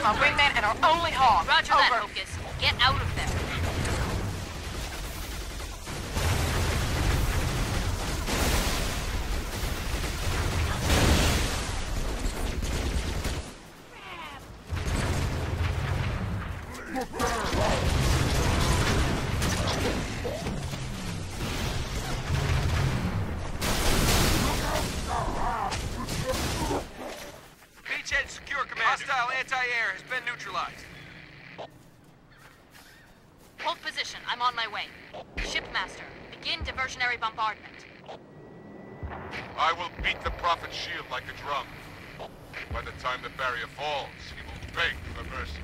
my wingman and our only hog. Roger Over. that, Hocus. Get out of there. Beachhead secure, Commander. Hostile anti-air has been neutralized. Hold position. I'm on my way. Shipmaster, begin diversionary bombardment. I will beat the Prophet's shield like a drum. By the time the barrier falls, he will beg for mercy.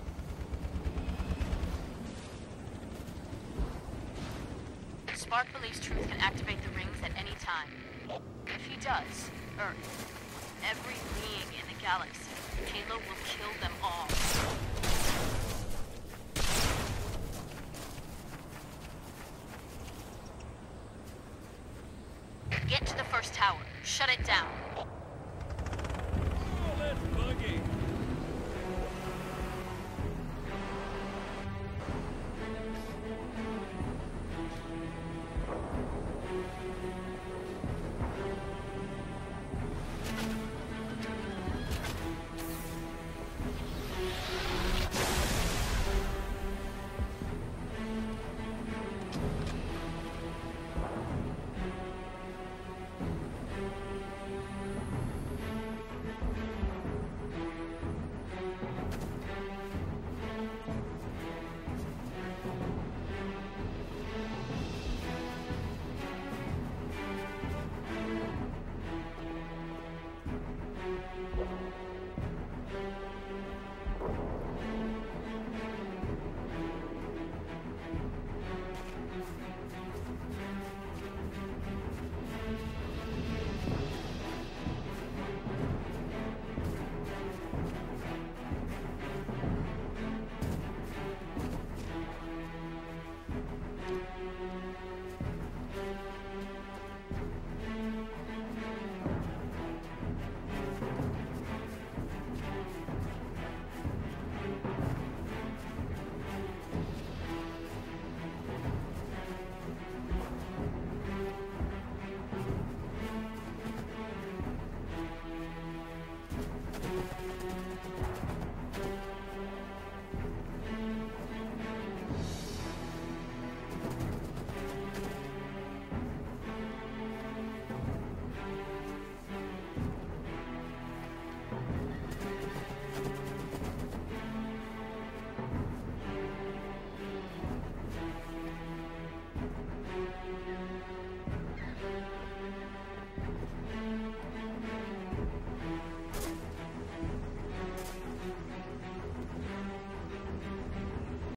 Spark believes Truth can activate the rings at any time. If he does, Earth, every being in the galaxy, Halo will kill them all. Get to the first tower. Shut it down.